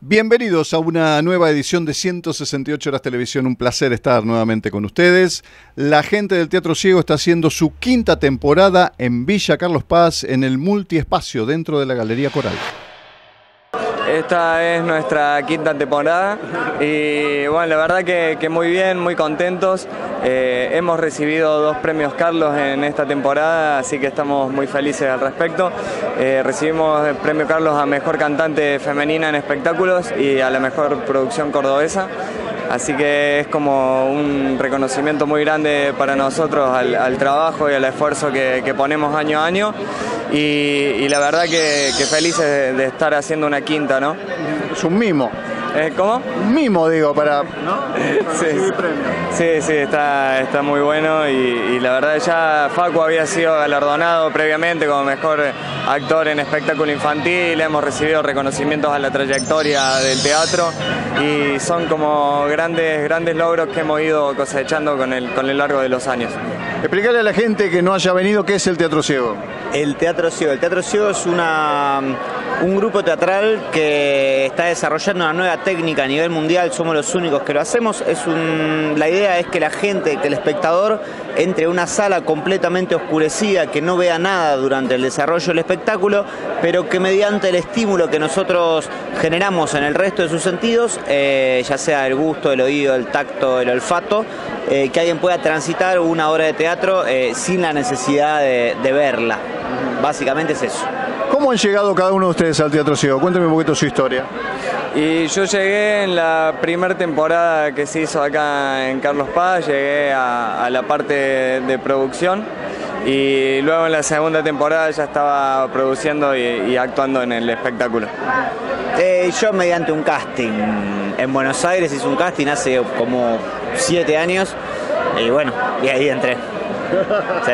Bienvenidos a una nueva edición de 168 Horas Televisión. Un placer estar nuevamente con ustedes. La gente del Teatro Ciego está haciendo su quinta temporada en Villa Carlos Paz, en el multiespacio dentro de la Galería Coral. Esta es nuestra quinta temporada y bueno, la verdad que muy bien, muy contentos. Hemos recibido 2 premios Carlos en esta temporada, así que estamos muy felices al respecto. Recibimos el premio Carlos a Mejor Cantante Femenina en Espectáculos y a la Mejor Producción Cordobesa. Así que es como un reconocimiento muy grande para nosotros al trabajo y al esfuerzo que ponemos año a año. Y la verdad que felices de estar haciendo una quinta, ¿no? Es un mimo. ¿Cómo? Un mimo, digo, para... ¿no? Sí, está muy bueno y la verdad ya Facu había sido galardonado previamente como mejor actor en espectáculo infantil. Hemos recibido reconocimientos a la trayectoria del teatro y son como grandes logros que hemos ido cosechando con el largo de los años. Explícale a la gente que no haya venido qué es el Teatro Ciego. El Teatro Ciego es un grupo teatral que está desarrollando una nueva técnica a nivel mundial. Somos los únicos que lo hacemos. La idea es que la gente, que el espectador entre a una sala completamente oscurecida, que no vea nada durante el desarrollo del espectáculo, pero que mediante el estímulo que nosotros generamos en el resto de sus sentidos, ya sea el gusto, el oído, el tacto, el olfato, que alguien pueda transitar una obra de teatro sin la necesidad de verla. Básicamente es eso. ¿Cómo han llegado cada uno de ustedes al Teatro Ciego? Cuéntame un poquito su historia. Y yo llegué en la primera temporada que se hizo acá en Carlos Paz, llegué a la parte de producción y luego en la segunda temporada ya estaba produciendo y actuando en el espectáculo. Yo mediante un casting en Buenos Aires hice un casting hace como 7 años y bueno, y ahí entré. Sí.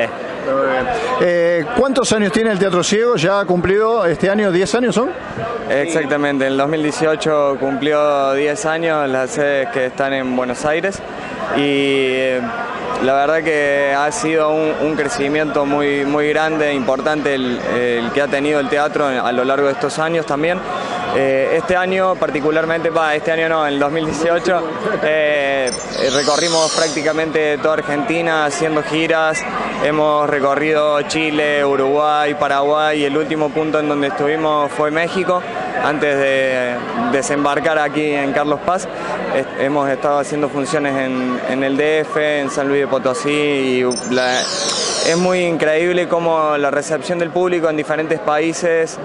¿Cuántos años tiene el Teatro Ciego? ¿Ya ha cumplido este año 10 años son? Exactamente, en el 2018 cumplió 10 años las sedes que están en Buenos Aires y la verdad que ha sido un crecimiento muy grande, importante el que ha tenido el teatro a lo largo de estos años también. Este año particularmente, este año no, en el 2018 recorrimos prácticamente toda Argentina haciendo giras, hemos recorrido Chile, Uruguay, Paraguay y el último punto en donde estuvimos fue México, antes de desembarcar aquí en Carlos Paz. Hemos estado haciendo funciones en el DF, en San Luis de Potosí y es muy increíble cómo la recepción del público en diferentes países,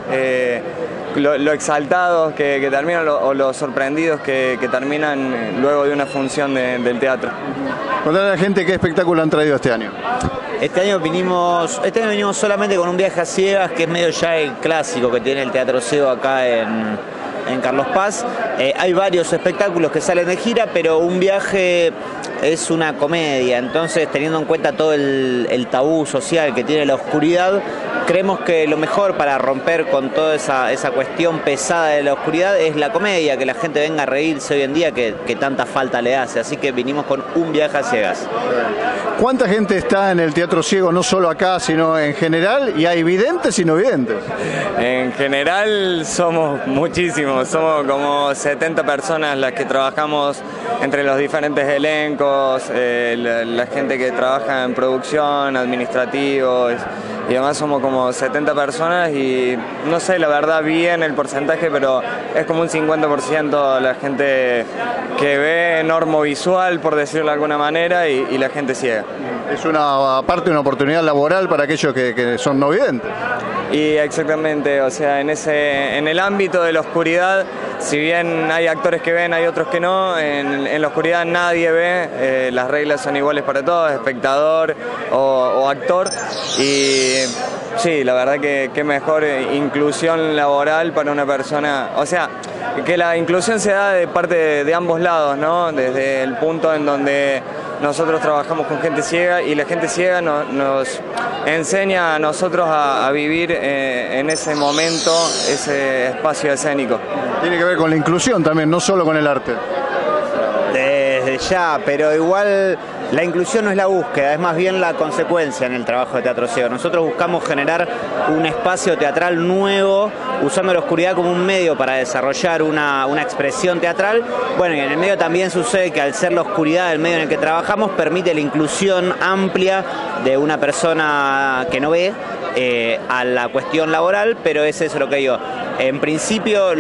lo exaltados que terminan o los sorprendidos que terminan luego de una función del teatro. Contale a la gente qué espectáculo han traído este año. Este año venimos solamente con un viaje a ciegas, que es medio ya el clásico que tiene el Teatro Ciego acá en Carlos Paz. Hay varios espectáculos que salen de gira, pero un viaje es una comedia, entonces teniendo en cuenta todo el tabú social que tiene la oscuridad, creemos que lo mejor para romper con toda esa cuestión pesada de la oscuridad es la comedia, que la gente venga a reírse hoy en día que tanta falta le hace, así que vinimos con un viaje a ciegas. ¿Cuánta gente está en el Teatro Ciego, no solo acá, sino en general? ¿Y hay videntes y no videntes? En general somos muchísimos, somos como 70 personas las que trabajamos entre los diferentes elencos, la gente que trabaja en producción, administrativos y además somos como 70 personas y no sé la verdad bien el porcentaje, pero es como un 50% la gente que ve normovisual, por decirlo de alguna manera, y la gente ciega. Es aparte una oportunidad laboral para aquellos que son no videntes. Y exactamente, o sea, en el ámbito de la oscuridad, si bien hay actores que ven, hay otros que no, en la oscuridad nadie ve, las reglas son iguales para todos, espectador o actor, y sí, la verdad que mejor inclusión laboral para una persona, o sea, que la inclusión se da de parte de ambos lados, ¿no? Desde el punto en donde nosotros trabajamos con gente ciega y la gente ciega nos enseña a nosotros a vivir en ese momento, ese espacio escénico. Tiene que ver con la inclusión también, no solo con el arte. Desde ya, pero igual La inclusión no es la búsqueda, es más bien la consecuencia en el trabajo de Teatro Ciego. Nosotros buscamos generar un espacio teatral nuevo, usando la oscuridad como un medio para desarrollar una expresión teatral. Bueno, y en el medio también sucede que al ser la oscuridad el medio en el que trabajamos, permite la inclusión amplia de una persona que no ve a la cuestión laboral, pero es eso lo que digo. En principio,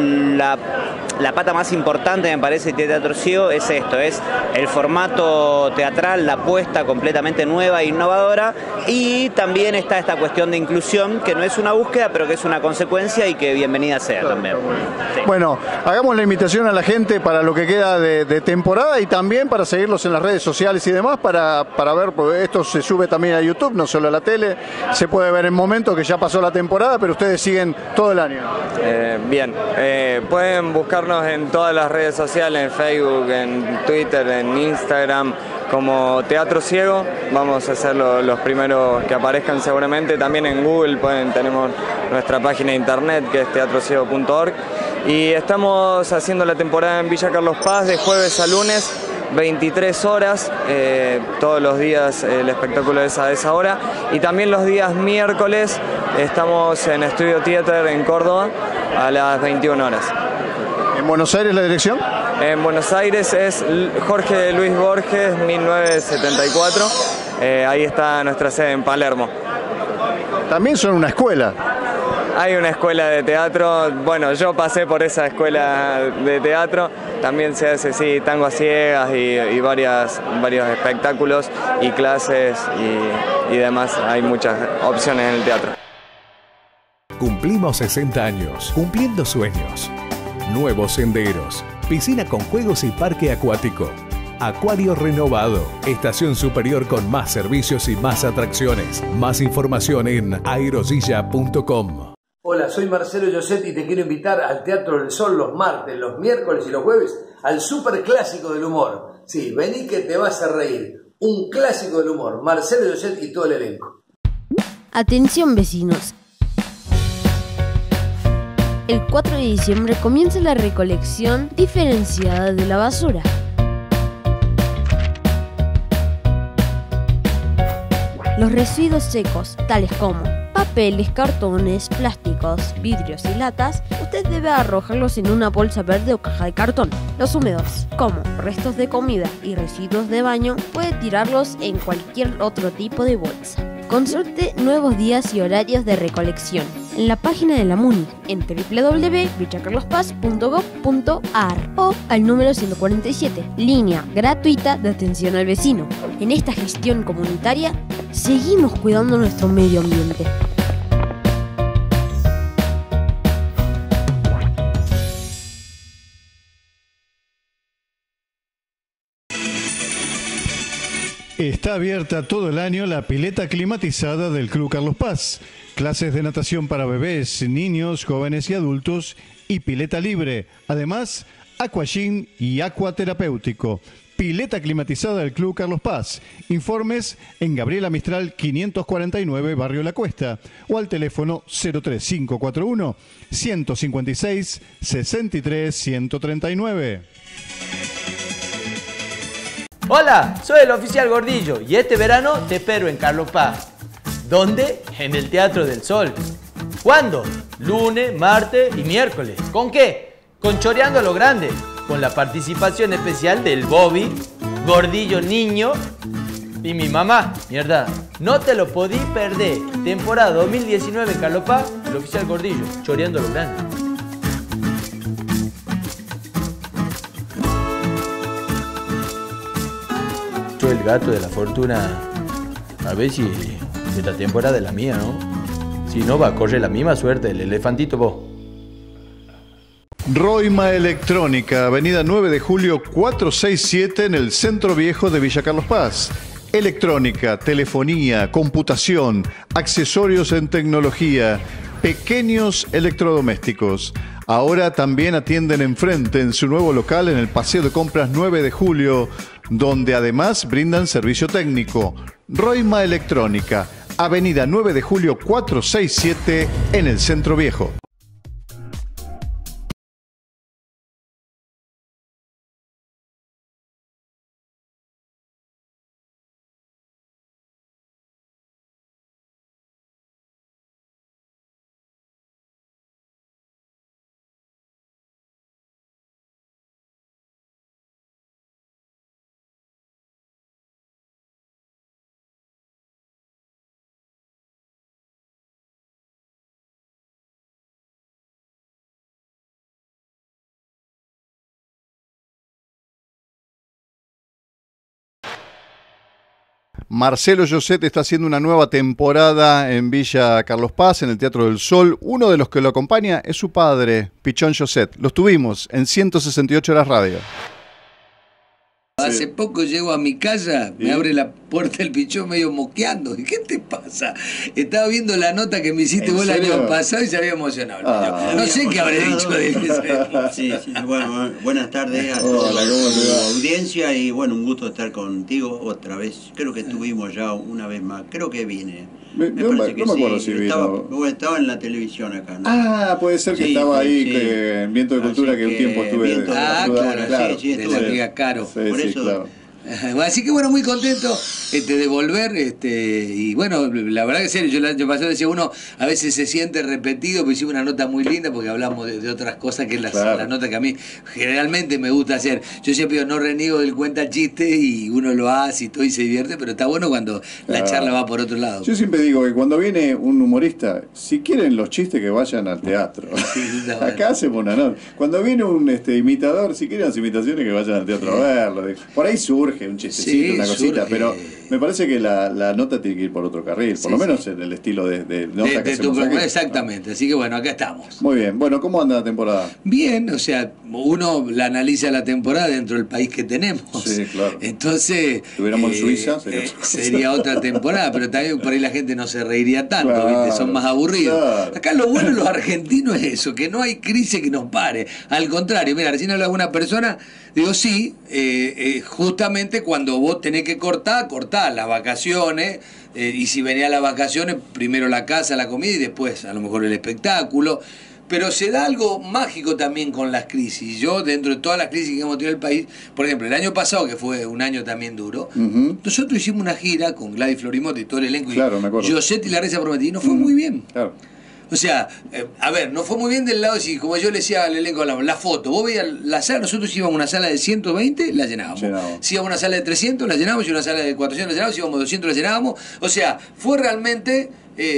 la pata más importante, me parece, de Teatro Ciego es esto, es el formato teatral, la apuesta completamente nueva e innovadora, y también está esta cuestión de inclusión, que no es una búsqueda, pero que es una consecuencia y que bienvenida sea también. Sí. Bueno, hagamos la invitación a la gente para lo que queda de temporada y también para seguirlos en las redes sociales y demás, para ver, porque esto se sube también a YouTube, no solo a la tele, se puede ver en momentos que ya pasó la temporada, pero ustedes siguen todo el año. Bien, pueden buscarnos en todas las redes sociales, en Facebook, en Twitter, en Instagram, como Teatro Ciego. Vamos a ser los primeros que aparezcan seguramente. También en Google tenemos nuestra página de internet, que es teatrociego.org. Y estamos haciendo la temporada en Villa Carlos Paz de jueves a lunes, 23 horas, todos los días el espectáculo es a esa hora, y también los días miércoles estamos en Estudio Theater en Córdoba a las 21 horas. ¿En Buenos Aires la dirección? En Buenos Aires es Jorge Luis Borges, 1974, ahí está nuestra sede en Palermo. También son una escuela. Hay una escuela de teatro, bueno, yo pasé por esa escuela de teatro, también se hace, sí, tango a ciegas y varios espectáculos y clases y demás, hay muchas opciones en el teatro. Cumplimos 60 años, cumpliendo sueños. Nuevos senderos, piscina con juegos y parque acuático. Acuario renovado, estación superior con más servicios y más atracciones. Más información en aerosilla.com. Hola, soy Marcelo Lloset y te quiero invitar al Teatro del Sol los martes, los miércoles y los jueves al super clásico del humor. Sí, vení que te vas a reír. Un clásico del humor. Marcelo Lloset y todo el elenco. Atención vecinos. El 4 de diciembre comienza la recolección diferenciada de la basura. Los residuos secos, tales como papeles, cartones, plásticos, vidrios y latas, usted debe arrojarlos en una bolsa verde o caja de cartón. Los húmedos, como restos de comida y residuos de baño, puede tirarlos en cualquier otro tipo de bolsa. Consulte nuevos días y horarios de recolección en la página de la MUNI en www.villacarlospaz.gov.ar o al número 147, línea gratuita de atención al vecino. En esta gestión comunitaria, seguimos cuidando nuestro medio ambiente. Está abierta todo el año la pileta climatizada del Club Carlos Paz. Clases de natación para bebés, niños, jóvenes y adultos y pileta libre. Además, aquagym y acuaterapéutico. Pileta climatizada del Club Carlos Paz. Informes en Gabriela Mistral 549, Barrio La Cuesta, o al teléfono 03541 156 63 139. Hola, soy el oficial Gordillo y este verano te espero en Carlos Paz. ¿Dónde? En el Teatro del Sol. ¿Cuándo? Lunes, martes y miércoles. ¿Con qué? Con Choreando a lo Grande, con la participación especial del Bobby, Gordillo Niño y mi mamá. Mierda, no te lo podí perder. Temporada 2019 en Carlos Paz, el oficial Gordillo, Choreando a lo Grande. Soy el gato de la fortuna. A ver si esta temporada es la mía, ¿no? Si no, va a correr la misma suerte el elefantito vos. Roima Electrónica, avenida 9 de julio 467 en el Centro Viejo de Villa Carlos Paz. Electrónica, telefonía, computación, accesorios en tecnología, pequeños electrodomésticos. Ahora también atienden enfrente en su nuevo local en el Paseo de Compras 9 de julio, donde además brindan servicio técnico. Roima Electrónica, avenida 9 de julio 467 en el Centro Viejo. Marcelo Lloset está haciendo una nueva temporada en Villa Carlos Paz, en el Teatro del Sol. Uno de los que lo acompaña es su padre, Pichón Lloset. Los tuvimos en 168 Horas Radio. Hace poco llego a mi casa, me abre la puerta el Pichón medio moqueando. ¿Qué te pasa? Estaba viendo la nota que me hiciste vos el año pasado y se había emocionado. No sé qué habré dicho de él. Sí, bueno, buenas tardes a toda la audiencia y bueno, un gusto estar contigo otra vez. Creo que estuvimos ya una vez más. Creo que vine. Me parece que sí. Estaba en la televisión acá, ¿no? Ah, puede ser que estaba ahí, en Viento de Cultura, que un tiempo estuve. Claro. De la amiga Caro. Por eso. Claro. Así que bueno, muy contento de volver, y bueno, la verdad que en serio, yo el año pasado decía, uno a veces se siente repetido, pero hicimos una nota muy linda porque hablamos de otras cosas que es la nota que a mí generalmente me gusta hacer. Yo siempre digo, no reniego del cuenta chiste y uno lo hace y todo y se divierte, pero está bueno cuando la charla va por otro lado. Yo siempre digo que cuando viene un humorista, si quieren los chistes que vayan al teatro. Acá hacemos una nota. Cuando viene un imitador, si quieren las imitaciones que vayan al teatro a verlo. Por ahí surge un chistecito, una cosita, pero me parece que la nota tiene que ir por otro carril, por lo menos en el estilo de nota que hacemos aquí. Exactamente, así que bueno, acá estamos. Muy bien, bueno, ¿cómo anda la temporada? Bien, o sea, uno la analiza la temporada dentro del país que tenemos. Sí, claro. Entonces, si estuviéramos en Suiza, sería otra temporada, pero también por ahí la gente no se reiría tanto, ¿viste? Son más aburridos. Claro. Acá lo bueno de los argentinos es eso, que no hay crisis que nos pare. Al contrario, mira, recién hablaba una persona, digo, sí, justamente cuando vos tenés que cortar las vacaciones, y si venía las vacaciones, primero la casa, la comida y después a lo mejor el espectáculo. Pero se da algo mágico también con las crisis. Yo, dentro de todas las crisis que hemos tenido en el país, por ejemplo, el año pasado, que fue un año también duro, nosotros hicimos una gira con Gladys Florimotti y todo el elenco, claro, me acuerdo. Lloset y Larissa Prometí, y nos fue muy bien. Claro. O sea, a ver, no fue muy bien del lado de, como yo le decía al elenco, la foto. Vos veías la sala, nosotros íbamos a una sala de 120, la llenábamos. Si íbamos a una sala de 300, la llenábamos. Y una sala de 400, la llenábamos. Si íbamos a 200, la llenábamos. O sea, fue realmente...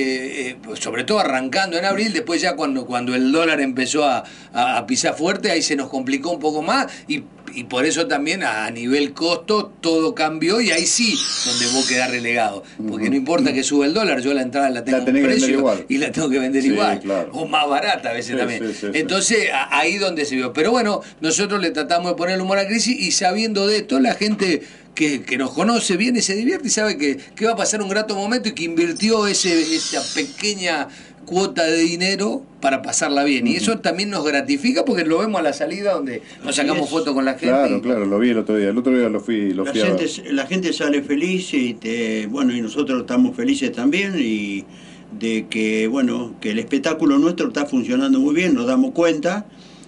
sobre todo arrancando en abril, después ya cuando el dólar empezó a pisar fuerte, ahí se nos complicó un poco más y por eso también a nivel costo todo cambió y ahí sí donde vos quedás relegado, porque no importa que suba el dólar, yo la entrada la tengo a un precio y la tengo que vender igual, claro. O más barata a veces también. Entonces ahí donde se vio, pero bueno, nosotros le tratamos de poner el humor a crisis y sabiendo de esto la gente que nos conoce bien y se divierte y sabe que va a pasar un grato momento y que invirtió esa pequeña cuota de dinero para pasarla bien. Y eso también nos gratifica porque lo vemos a la salida donde nos sacamos fotos con la gente. Claro, lo vi el otro día. El otro día lo fui a ver. La gente sale feliz y y nosotros estamos felices también y de que que el espectáculo nuestro está funcionando muy bien, nos damos cuenta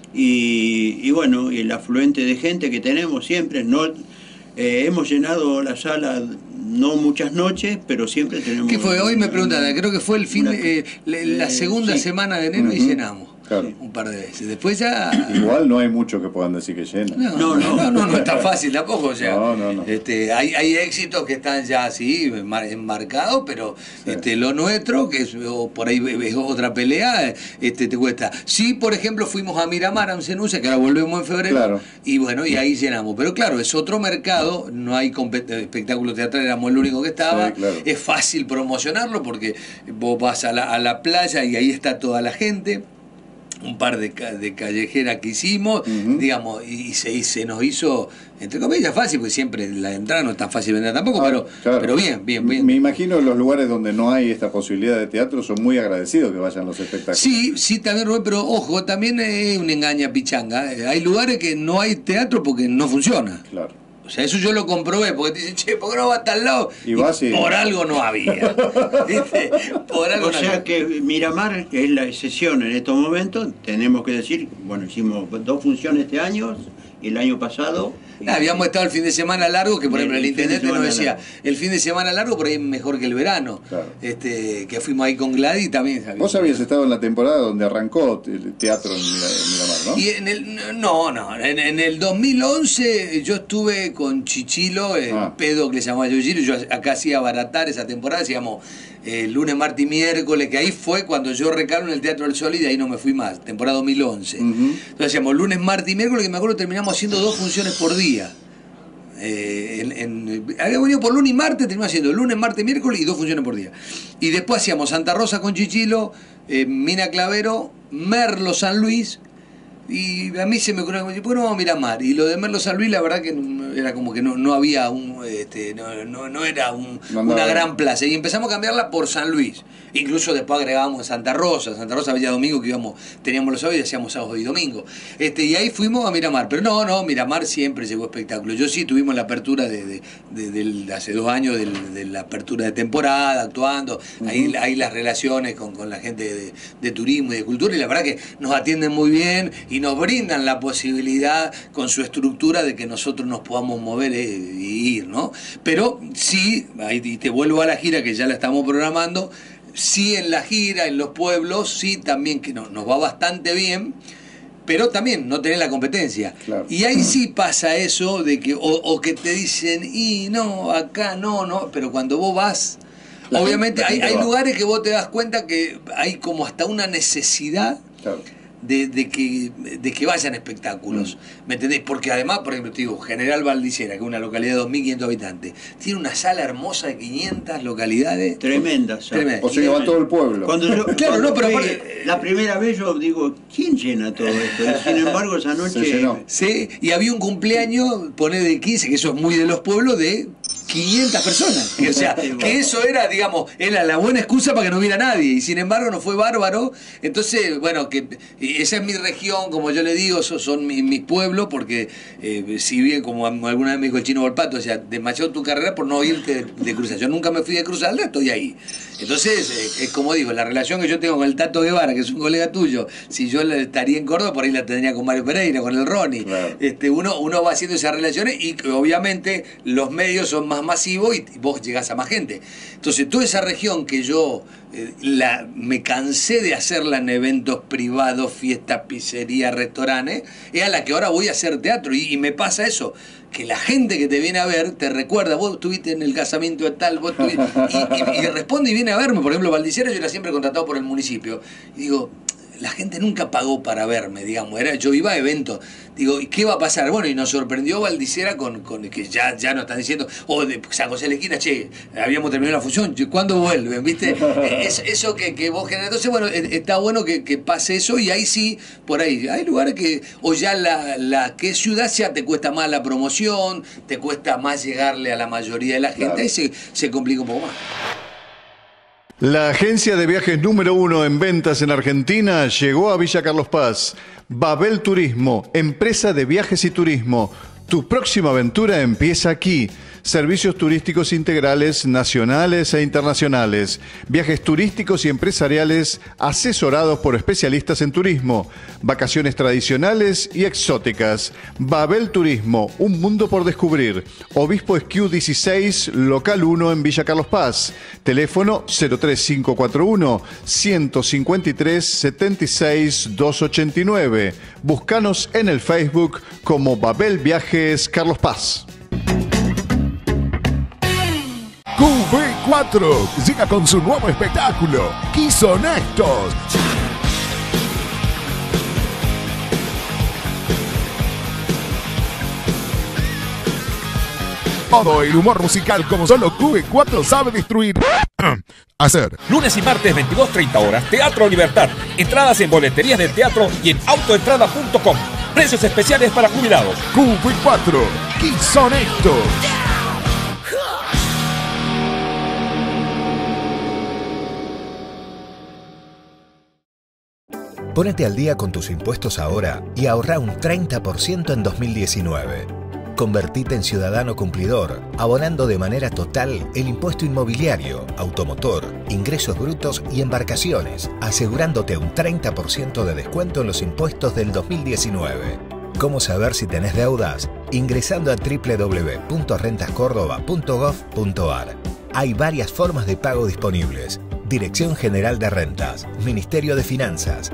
y bueno, y el afluente de gente que tenemos siempre, hemos llenado la sala no muchas noches, pero siempre tenemos... ¿Qué fue? Hoy me preguntan, creo que fue la segunda semana de enero y llenamos. Claro. Un par de veces. Después ya... Igual no hay mucho que puedan decir que llenan. No es tan fácil tampoco. O sea, no. Hay éxitos que están ya así enmarcados, pero lo nuestro, que es por ahí es otra pelea, te cuesta. Sí, por ejemplo, fuimos a Miramar, a un Cenusa, que ahora volvemos en febrero, claro. Y bueno, y ahí llenamos. Pero claro, es otro mercado, no hay espectáculo teatral, éramos el único que estaba. Sí, claro. Es fácil promocionarlo porque vos vas a la playa y ahí está toda la gente. Un par de callejeras que hicimos, digamos, y se nos hizo, entre comillas, fácil, porque siempre la entrada no es tan fácil vender tampoco, claro. pero bien. Me imagino los lugares donde no hay esta posibilidad de teatro son muy agradecidos que vayan los espectáculos. Sí, también, Rubén, pero ojo, también es una engaña pichanga. Hay lugares que no hay teatro porque no funciona. Claro. O sea, eso yo lo comprobé, porque te dicen, che, ¿por qué no va hasta al lado? Y por algo no había. ¿Viste? Por algo o sea que Miramar es la excepción en estos momentos, tenemos que decir, hicimos 2 funciones este año, el año pasado... habíamos estado el fin de semana largo, que por ejemplo el intendente nos decía, el fin de semana largo por ahí es mejor que el verano. Claro. Que fuimos ahí con Gladys también. Vos habías estado en la temporada donde arrancó el teatro en Miramar, ¿no? Y en el 2011 yo estuve con Chichilo, pedo que le llamaba Chichilo, yo acá hacía Baratar esa temporada, hacíamos lunes, martes y miércoles, que ahí fue cuando yo recalo en el Teatro del Sol y de ahí no me fui más, temporada 2011. Entonces hacíamos lunes, martes y miércoles, que me acuerdo terminamos haciendo 2 funciones por día. Había venido por lunes y martes, terminamos haciendo lunes, martes, miércoles y 2 funciones por día. Y después hacíamos Santa Rosa con Chichilo, Mina Clavero, Merlo San Luis. Y a mí se me ocurrió, ¿por qué no vamos a Miramar? Y lo de Merlo San Luis, la verdad que era como que no había no era una gran plaza. Y empezamos a cambiarla por San Luis. Incluso después agregábamos Santa Rosa había domingo que teníamos los sábados y hacíamos sábado y domingo. Y ahí fuimos a Miramar. Pero no, Miramar siempre llevó espectáculo. Yo sí tuvimos la apertura de hace 2 años, de la apertura de temporada, actuando. Ahí las relaciones con la gente de turismo y de cultura. Y la verdad que nos atienden muy bien y nos brindan la posibilidad con su estructura de que nosotros nos podamos mover y ir, ¿no? Pero sí, ahí te vuelvo a la gira que ya la estamos programando, sí en la gira, en los pueblos, sí también que nos va bastante bien, pero también no tenés la competencia. Claro. Y ahí sí pasa eso de que, o que te dicen, y no, acá no, pero cuando vos vas, obviamente hay lugares que vos te das cuenta que hay como hasta una necesidad. Claro. De que vayan espectáculos, ¿me entendés? Porque además, por ejemplo, te digo, General Valdicera, que es una localidad de 2.500 habitantes, tiene una sala hermosa de 500 localidades. Tremendas. O sea que va todo el pueblo. Pero la primera vez yo digo, ¿quién llena todo esto? Y sin embargo, esa noche... Sí, y había un cumpleaños, poné de 15, que eso es muy de los pueblos, de 500 personas. O sea, que eso era, digamos, era la buena excusa para que no hubiera nadie. Y sin embargo no fue bárbaro. Entonces, bueno, que esa es mi región, como yo le digo, esos son mis pueblos, porque si bien, como alguna vez me dijo el Chino Volpato, o sea, demasiado tu carrera por no irte de cruzar. Yo nunca me fui de cruzar, estoy ahí. Entonces, es como digo, la relación que yo tengo con el Tato Guevara, que es un colega tuyo, si yo estaría en Córdoba, por ahí la tendría con Mario Pereira, con el Ronnie. Claro. Uno va haciendo esas relaciones y obviamente los medios son más masivos y vos llegás a más gente. Entonces, toda esa región que yo me cansé de hacerla en eventos privados, fiestas, pizzerías, restaurantes, es a la que ahora voy a hacer teatro. Y me pasa eso, que la gente que te viene a ver te recuerda, vos estuviste en el casamiento de tal, vos estuviste, y responde y viene a verme. Por ejemplo, Valdicera yo era siempre contratado por el municipio. Y digo, la gente nunca pagó para verme, digamos, yo iba a eventos. Digo, ¿y qué va a pasar? Bueno, y nos sorprendió Valdicera con que ya nos están diciendo, de San José de la Esquina, che, habíamos terminado la función, ¿cuándo vuelven? ¿Viste? Eso que vos generás. Entonces, bueno, está bueno que pase eso, y ahí sí, por ahí, hay lugares que, o ya la que es ciudad ya te cuesta más la promoción, te cuesta más llegarle a la mayoría de la gente, claro. Ahí se complica un poco más. La agencia de viajes número 1 en ventas en Argentina llegó a Villa Carlos Paz. Babel Turismo, empresa de viajes y turismo. Tu próxima aventura empieza aquí. Servicios turísticos integrales nacionales e internacionales. Viajes turísticos y empresariales asesorados por especialistas en turismo. Vacaciones tradicionales y exóticas. Babel Turismo, un mundo por descubrir. Obispo Esquiú 16, local 1 en Villa Carlos Paz. Teléfono 03541 153 76 289. Búscanos en el Facebook como Babel Viajes Carlos Paz. QV4 llega con su nuevo espectáculo, Quizonestos. Todo el humor musical como solo QV4 sabe destruir. Hacer. Lunes y martes 22:30 horas, Teatro Libertad. Entradas en boleterías del teatro y en autoentrada.com. Precios especiales para jubilados. QV4, Quizonestos. Ponete al día con tus impuestos ahora y ahorrá un 30% en 2019. Convertite en ciudadano cumplidor, abonando de manera total el impuesto inmobiliario, automotor, ingresos brutos y embarcaciones, asegurándote un 30% de descuento en los impuestos del 2019. ¿Cómo saber si tenés deudas? Ingresando a www.rentascordoba.gov.ar. Hay varias formas de pago disponibles. Dirección General de Rentas, Ministerio de Finanzas.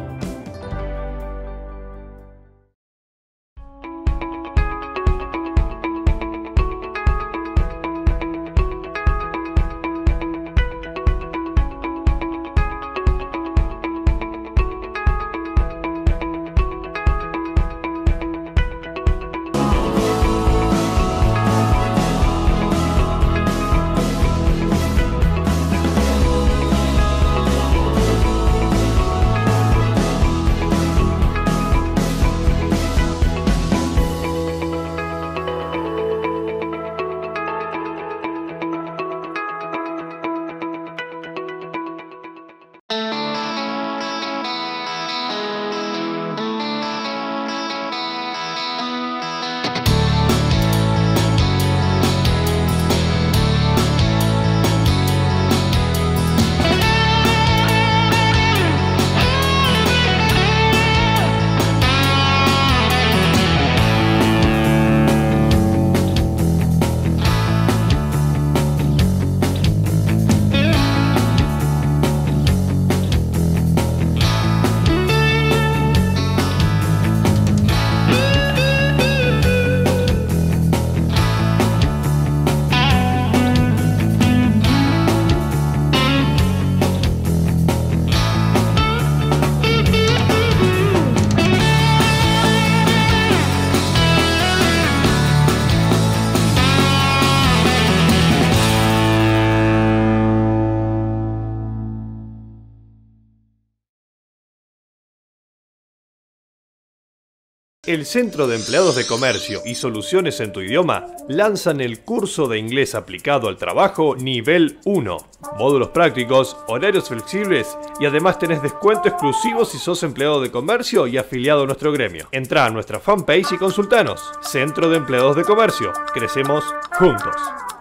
El Centro de Empleados de Comercio y Soluciones en tu Idioma lanzan el curso de inglés aplicado al trabajo nivel 1. Módulos prácticos, horarios flexibles y además tenés descuento exclusivo si sos empleado de comercio y afiliado a nuestro gremio. Entrá a nuestra fanpage y consultanos. Centro de Empleados de Comercio. Crecemos juntos.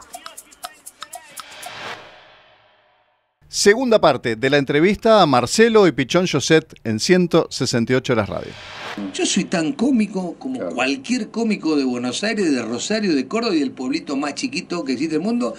Segunda parte de la entrevista a Marcelo y Pichón Josette en 168 Horas Radio. Yo soy tan cómico como cualquier cómico de Buenos Aires, de Rosario, de Córdoba y del pueblito más chiquito que existe en el mundo.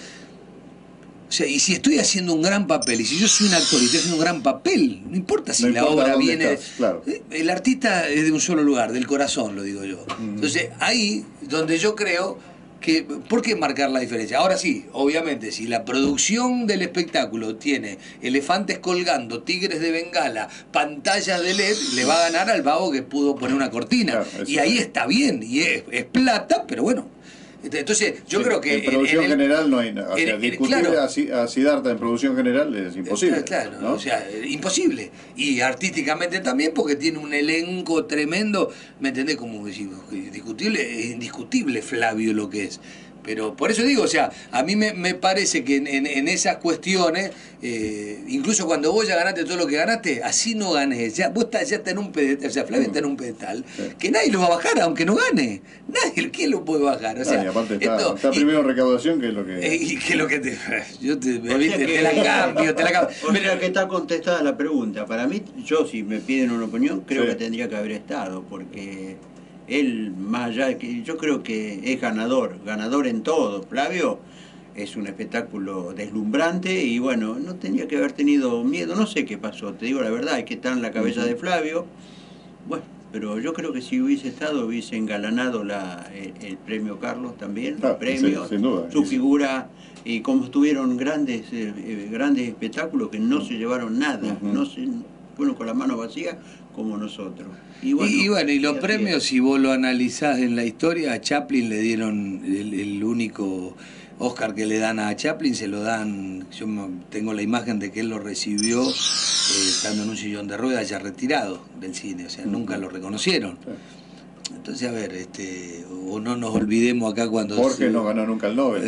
O sea, y si estoy haciendo un gran papel, y si yo soy un actor y estoy haciendo un gran papel, no importa si la obra viene... Claro. El artista es de un solo lugar, del corazón, lo digo yo. Entonces, ahí donde yo creo que... ¿Por qué marcar la diferencia? Ahora sí, obviamente, si la producción del espectáculo tiene elefantes colgando, tigres de Bengala, pantallas de LED, le va a ganar al vago que pudo poner una cortina. Claro, y ahí está bien, y es plata, pero bueno. Entonces, yo creo que... En producción general no hay nada. O sea, discutir a Siddhartha en producción general es imposible. Claro, ¿no? O sea, imposible. Y artísticamente también, porque tiene un elenco tremendo. ¿Me entendés? Como decir, discutible, es indiscutible Flavio lo que es. Pero por eso digo, o sea, a mí me parece que en esas cuestiones, incluso cuando vos ya ganaste todo lo que ganaste, así no ganes. Ya, vos ya estás en un pedestal, o sea, Flavio está en un pedestal, que nadie lo va a bajar, aunque no gane. Nadie, ¿quién lo puede bajar? O sea, y aparte está primero recaudación, que es lo que... y que lo que te... Yo te la cambio. O sea que está contestada la pregunta. Para mí, yo si me piden una opinión, creo que tendría que haber estado, porque... Él, más allá, yo creo que es ganador en todo. Flavio es un espectáculo deslumbrante y bueno, no tenía que haber tenido miedo, no sé qué pasó, te digo la verdad, hay que estar en la cabeza de Flavio. Bueno, pero yo creo que si hubiese estado, hubiese engalanado el premio Carlos también, el premio, sin duda, su figura, y como estuvieron grandes espectáculos que no se llevaron nada, no se fueron con la mano vacía como nosotros. Y bueno, y los premios, si vos lo analizás en la historia, a Chaplin le dieron el único Oscar que le dan a Chaplin, se lo dan, yo tengo la imagen de que él lo recibió estando en un sillón de ruedas ya retirado del cine, o sea, nunca lo reconocieron. Entonces, a ver, o no nos olvidemos acá cuando... Jorge no ganó nunca el Nobel.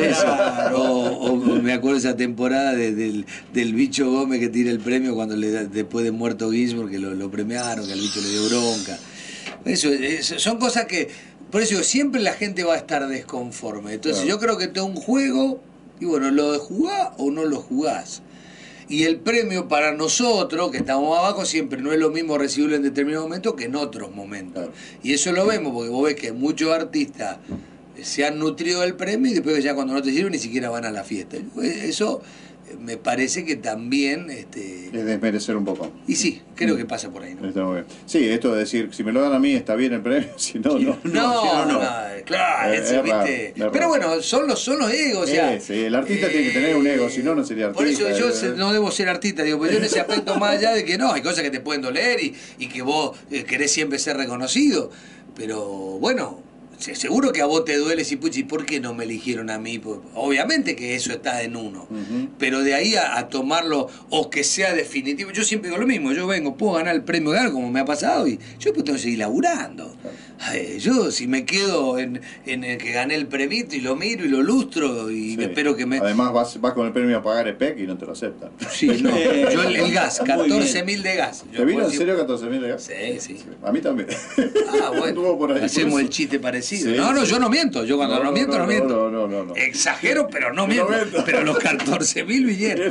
o me acuerdo esa temporada del Bicho Gómez que tira el premio cuando después de muerto Ginsburg, que lo premiaron, que al bicho le dio bronca. Eso son cosas que... Por eso digo, siempre la gente va a estar desconforme. Entonces yo creo que esto es un juego, y bueno, lo jugás o no lo jugás. Y el premio para nosotros, que estamos abajo, siempre no es lo mismo recibirlo en determinados momentos que en otros momentos. Y eso lo vemos, porque vos ves que muchos artistas se han nutrido del premio y después ya cuando no te sirve ni siquiera van a la fiesta. Eso me parece que también... es desmerecer un poco. Y sí, creo que pasa por ahí, ¿no? Está muy bien. Sí, esto de decir, si me lo dan a mí está bien el premio, si no, no. No, claro, ¿viste? Pero bueno, son los egos, o sea... Sí, el artista tiene que tener un ego, si no, no sería artista. Por eso yo no debo ser artista, digo, pero yo en ese aspecto más allá de que no, hay cosas que te pueden doler y que vos querés siempre ser reconocido, pero bueno... Seguro que a vos te duele si, puchi, ¿por qué no me eligieron a mí? Obviamente que eso está en uno, pero de ahí a tomarlo o que sea definitivo, yo siempre digo lo mismo, yo puedo ganar el premio de algo como me ha pasado y yo después tengo que seguir laburando. Yo si me quedo en el que gané el premio y lo miro y lo lustro y espero que me... Además vas con el premio a pagar el PEC y no te lo aceptan. Sí, no, yo el gas, 14.000 de gas. ¿Te vino en serio 14.000 de gas? Sí. A mí también. Bueno, por ahí, hacemos el chiste parecido. No, yo no miento. Yo cuando no miento, no miento. No. Exagero, pero no miento. Pero los 14.000 vinieron.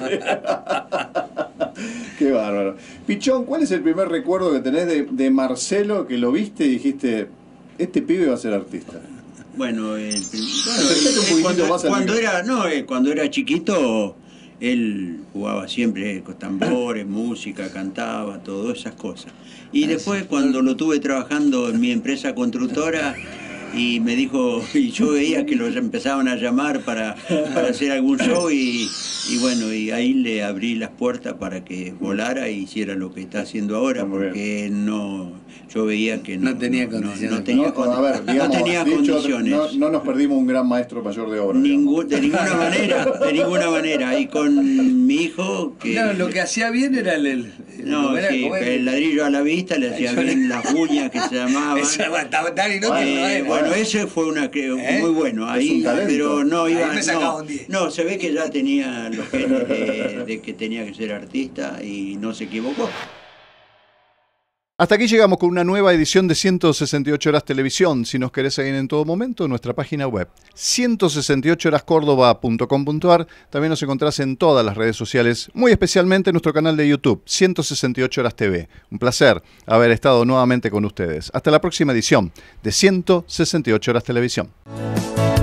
Qué bárbaro. Pichón, ¿cuál es el primer recuerdo que tenés de Marcelo que lo viste y dijiste, este pibe va a ser artista? Bueno, cuando era chiquito, él jugaba siempre con tambores, música, cantaba, todas esas cosas. Y después cuando lo tuve trabajando en mi empresa constructora, y me dijo, y yo veía que los empezaban a llamar para hacer algún show y bueno, y ahí le abrí las puertas para que volara y hiciera lo que está haciendo ahora, porque yo veía que no tenía condiciones. No tenía condiciones. No nos perdimos un gran maestro mayor de obra. De ninguna manera. Y con mi hijo... Claro, lo que hacía bien era No, sí, el ladrillo a la vista, le hacía bien las uñas que se llamaban. Bueno, ese fue muy bueno ahí, pero no iba. No, se ve que ya tenía los genes de que tenía que ser artista y no se equivocó. Hasta aquí llegamos con una nueva edición de 168 Horas Televisión. Si nos querés seguir en todo momento, nuestra página web 168horascordoba.com.ar. También nos encontrás en todas las redes sociales, muy especialmente en nuestro canal de YouTube, 168 Horas TV. Un placer haber estado nuevamente con ustedes. Hasta la próxima edición de 168 Horas Televisión.